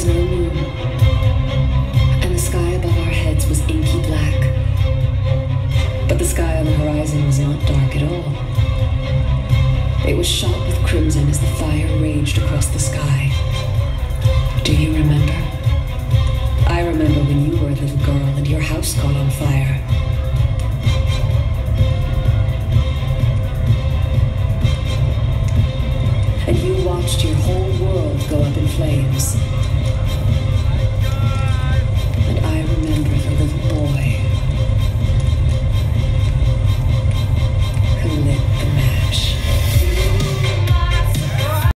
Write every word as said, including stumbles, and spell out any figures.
was no moon, and the sky above our heads was inky black. But the sky on the horizon was not dark at all. It was shot with crimson as the fire raged across the